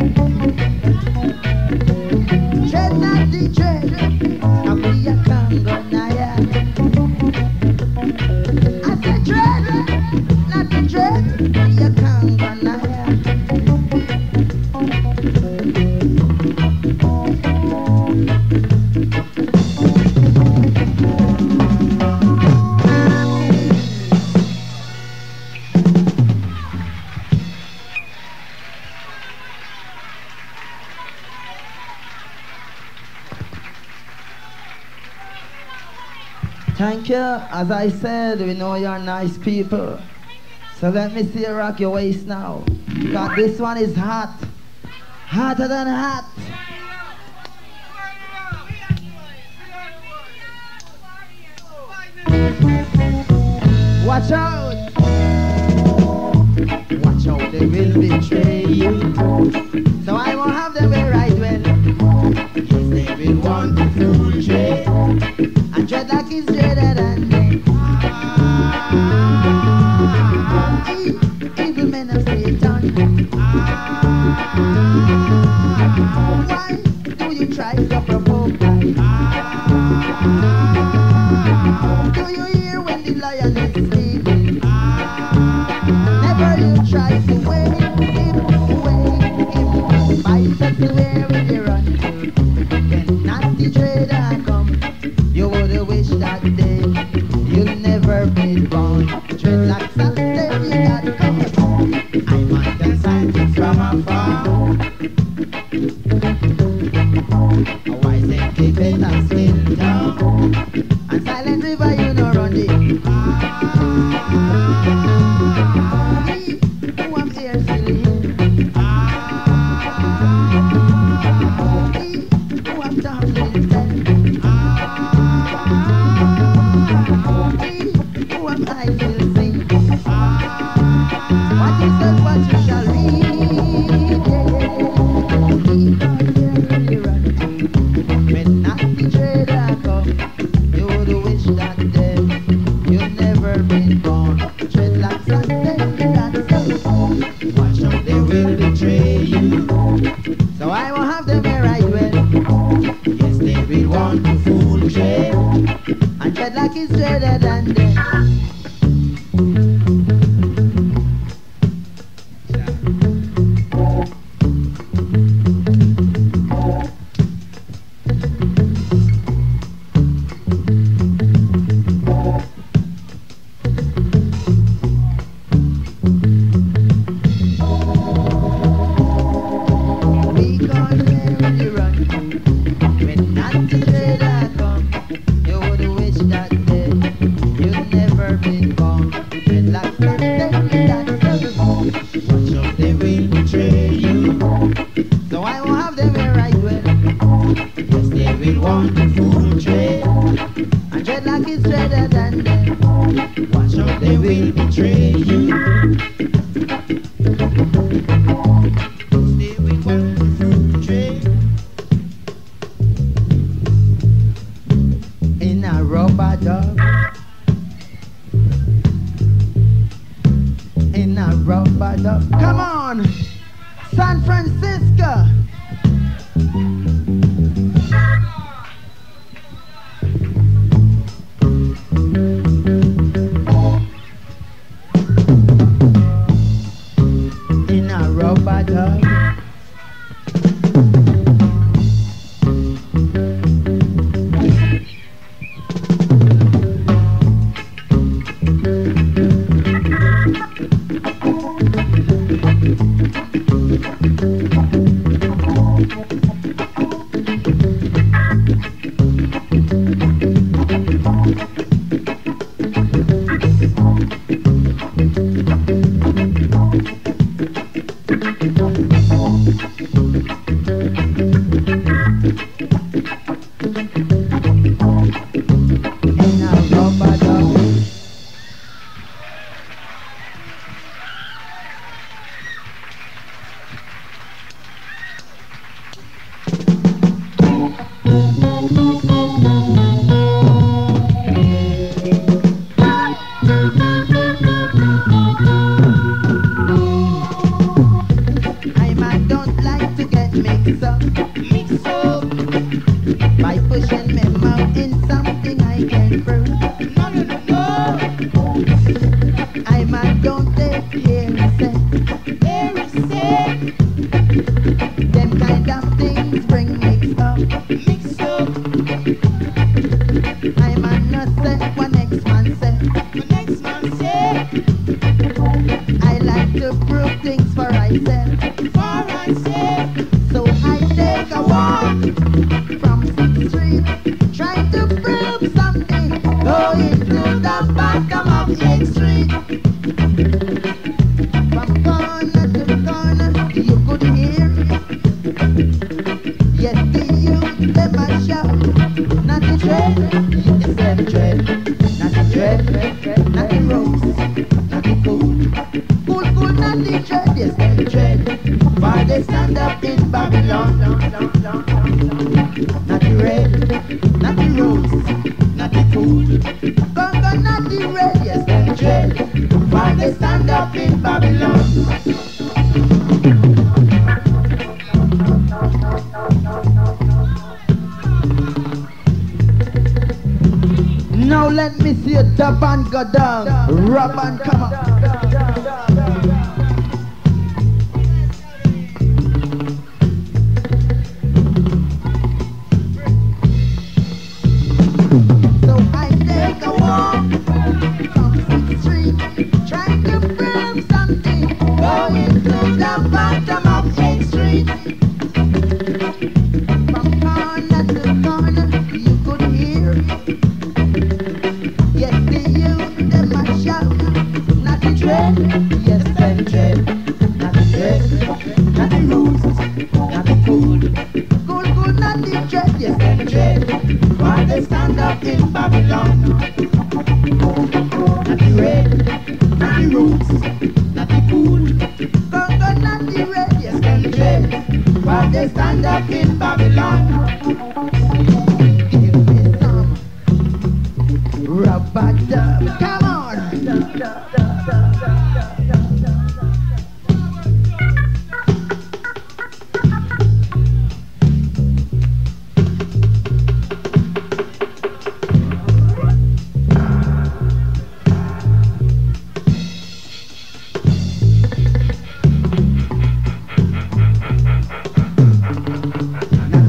Dread not the dread, and we a Kanganaya. I said dread, not the dread, we a Kanganaya. Thank you. As I said, we know you're nice people. So let me see you rock your waist now. Because this one is hot. Hotter than hot. Watch out. Watch out, they will betray you. So I won't have them way right well. Yes, they will want to fool you. And dreadlock is dreaded and dead. Evil men of Satan. Why do you try to provoke life? Do you hear when the lion is sleeping? Never you try to wake him, wake him. Fight us where we run to. When nasty trader come, you would wish that day you'll never be born. Dreadlocks and them you got come. I'm on the side. Stay with the fruit tree. In a rubber dub. In a rubber dub. Come on! San Francisco! In a rubber dub. Now let me see a dub and go down, rub and come up. So I take a walk from Sixth Street, trying to prove something, going to the bottom of Eighth Street. From corner to corner, you could hear. Yes, the youth, them a shout, not the dread. Yes, them dread, not the dread, not the roots, not the cool. Cool, cool, not the dread. Yes, them dread. While they stand up in Babylon. Not the red, not the roots, not the cool. Congo, not the red. Yes, them dread. While they stand up in Babylon. Give me some rubber dub. Come on. Not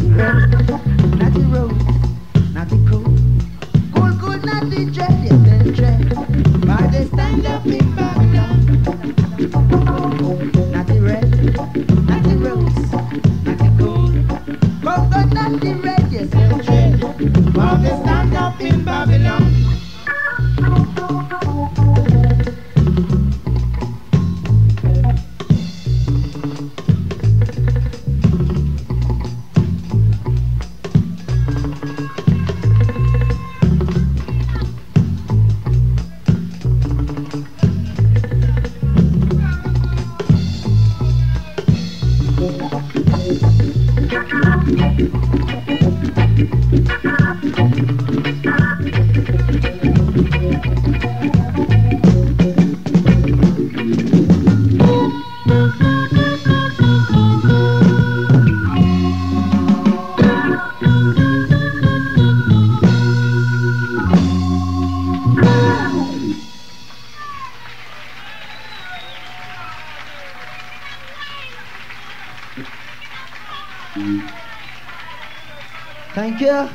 Thank you.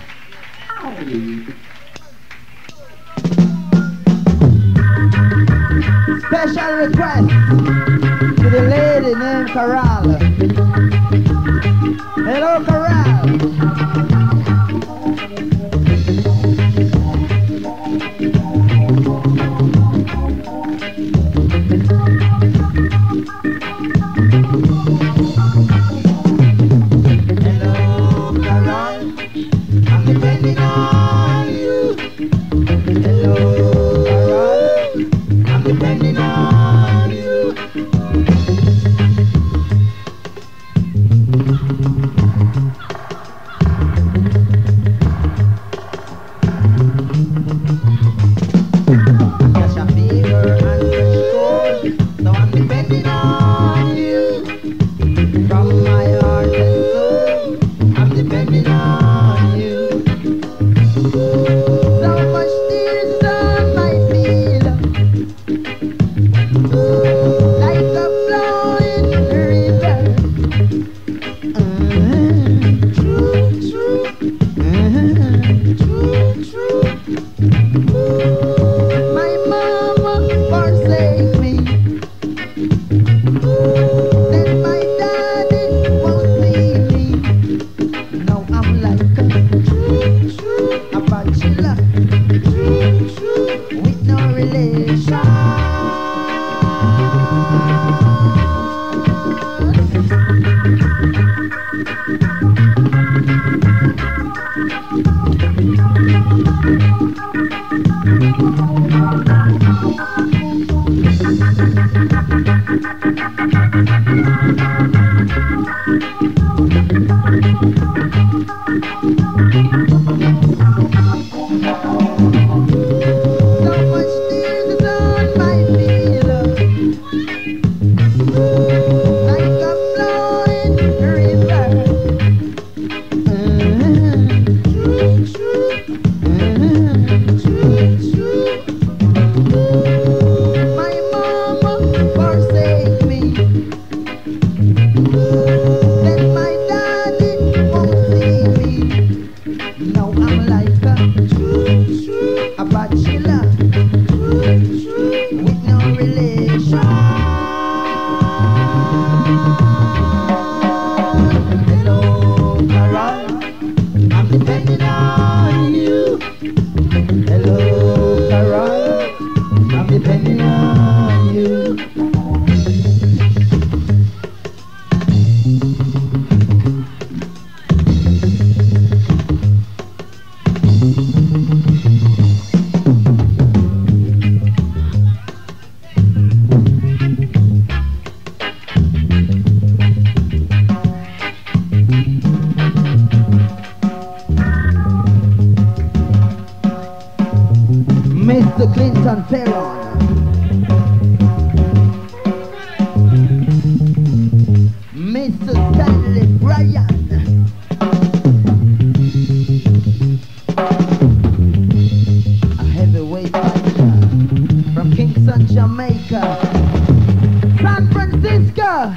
Special request to the lady named Coral. Hello, Coral. Depending on you. Hello, Carol. I'm depending on you. Catch a fever and fresh cold, so I'm depending on you. From my heart and soul, I'm depending on you. So much tears on my pillow, like a flowing river. Uh-huh. True, true. Uh-huh. True, true. My mama forsake me, then my daddy won't see me. Now I'm like a true, true. A bachelor, true, true, with no relation. Depending on you. Hello, Carol. I'm depending on you. Mister Clinton Perron, Mister Stanley Bryan, a heavyweight fighter from Kingston, Jamaica, San Francisco.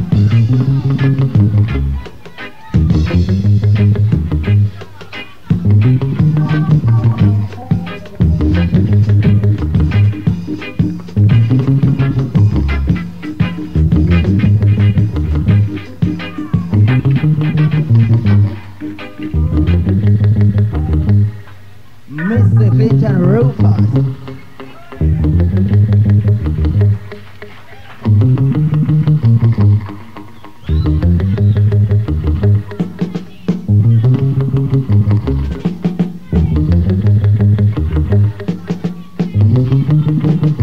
Mister Clinton Rufus,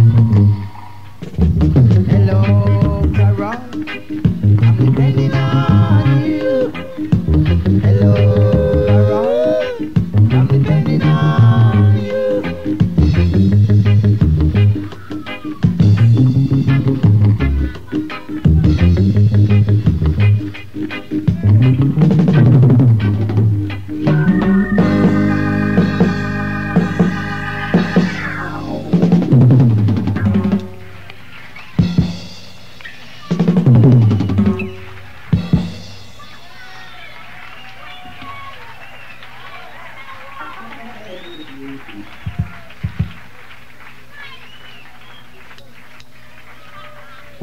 hello, Carol. I'm depending on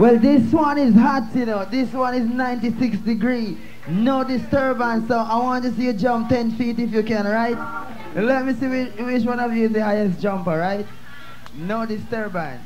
Well, this one is hot, you know. This one is ninety-six degree. No disturbance. So I want to see you jump ten feet if you can, right? Let me see which, which one of you is the highest jumper, right? No disturbance.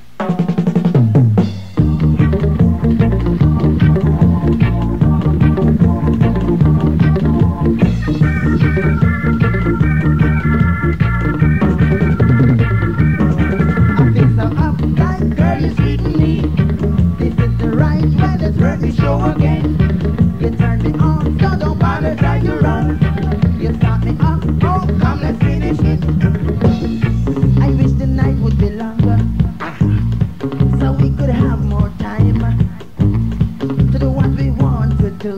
I feel so uptight, girl, you sweet me. This is the right way, let's work the show again. You turn me on, so don't bother, try to run. You start me up, oh, come, let's finish it. I wish the night would be longer, so we could have more time to do what we want to do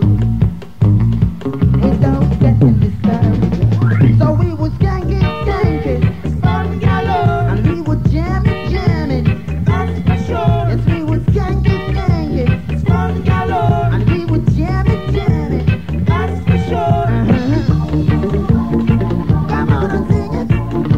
without getting disturbed. So we would skank it, skank it, fun galore, and we would jam it, jam it, that's for sure. Yes, we would skank it, skank it, fun galore, and we would jam it, jam it, that's for sure. Uh-huh. Come on and sing it.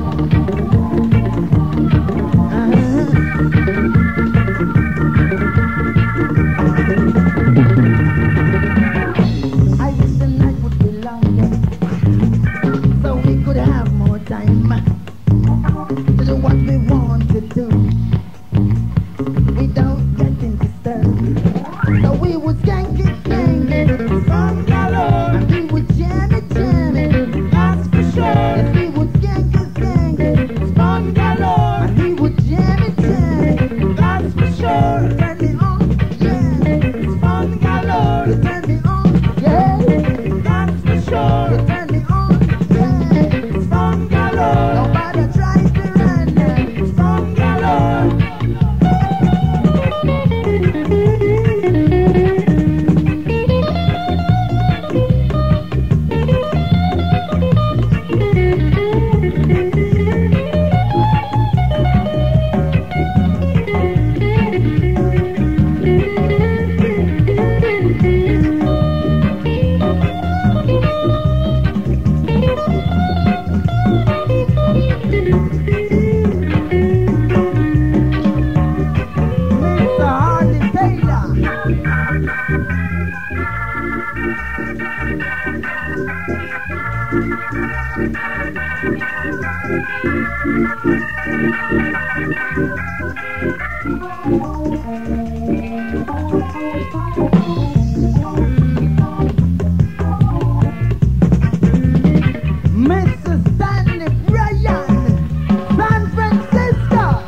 I wish the night would be longer, so we could have more time to do what we want to do without getting disturbed. So we would skank it, skank it, fun galore, and we would jam it, jam it, that's for sure. Yes, we would skank it, skank it, fun galore, and we would jam it, jam it, that's for sure. Turn me on, yeah, it's fun galore. You turn me on, yeah, that's for sure. You turn me on, yeah, it's fun galore. Nobody tries to run, it's fun galore. Mister Hardy Taylor. Mister Stanley Bryan, San Francisco.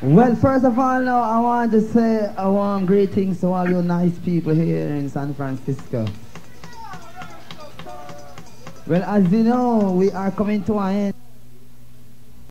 Well, first of all, now I want to say a warm greetings to all you nice people here in San Francisco. Well, as you know, we are coming to an end.